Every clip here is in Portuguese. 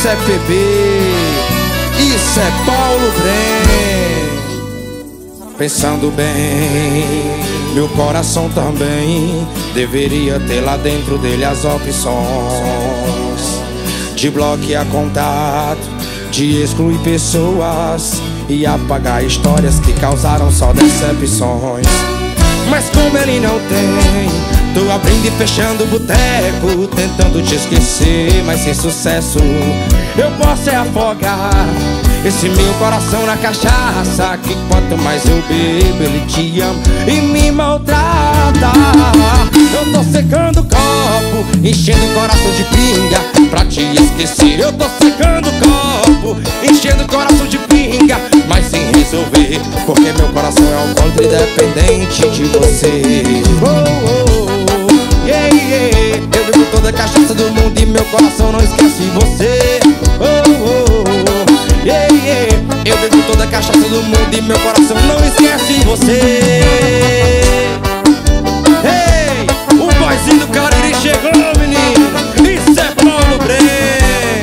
Isso é PB, isso é Paulo Brem. Pensando bem, meu coração também deveria ter lá dentro dele as opções de bloquear contato, de excluir pessoas e apagar histórias que causaram só decepções. Mas como ele não tem, tô abrindo e fechando o boteco, tentando te esquecer, mas sem sucesso. Eu posso é afogar esse meu coração na cachaça, que quanto mais eu bebo ele te ama e me maltrata. Eu tô secando o copo, enchendo o coração de pinga pra te esquecer. Eu tô secando o copo, enchendo o coração de pinga, mas sem resolver, porque meu coração é alcoólatra e dependente de você. Oh, oh, oh, yeah, yeah. Eu bebo toda a cachaça do mundo e meu coração não esquece você. Oh, oh, oh, yeah, yeah. Eu bebo toda a cachaça do mundo e meu coração não esquece você. Hey, o boyzinho do Cariri chegou, menino. Isso é Paulo Brem.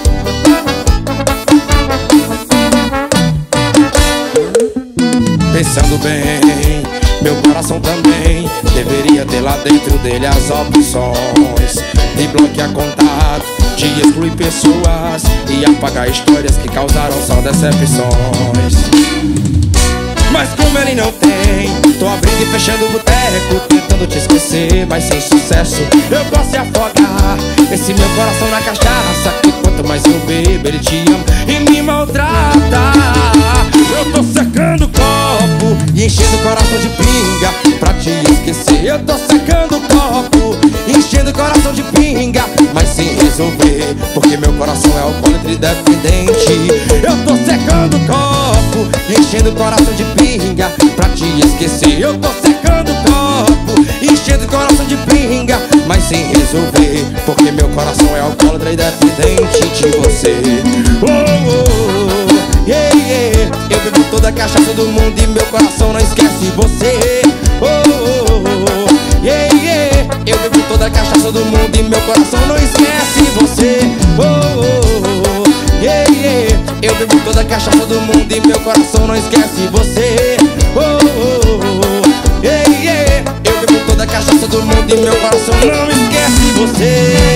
Pensando bem, meu coração também deveria ter lá dentro dele as opções de bloquear contato, de excluir pessoas e apagar histórias que causaram só decepções. Mas como ele não tem, tô abrindo e fechando o boteco, tentando te esquecer, mas sem sucesso. Eu posso afogar esse meu coração na cachaça, que quanto mais eu bebo ele te ama e me maltrata. Eu tô secando o copo e enchendo o coração de pinga pra te esquecer. Eu tô secando o copo, enchendo o coração de pinga, mas sem resolver, porque meu coração é alcoólatra e dependente. Eu tô secando o copo, enchendo o coração de pinga pra te esquecer. Eu tô secando o copo, enchendo o coração de pinga, mas sem resolver, porque meu coração é alcoólatra e dependente de você. Oh, oh, oh, yeah, yeah. Eu bebo toda a cachaça do mundo e meu coração não esquece você. Oh, oh, oh, yeah, yeah. Eu bebo toda a cachaça do mundo e meu coração não esquece você. Oh, oh, oh, yeah, yeah. Eu bebo toda a cachaça do mundo e meu coração não esquece você. Oh, oh, oh, yeah, yeah. Eu bebo toda a cachaça do mundo e meu coração não esquece você.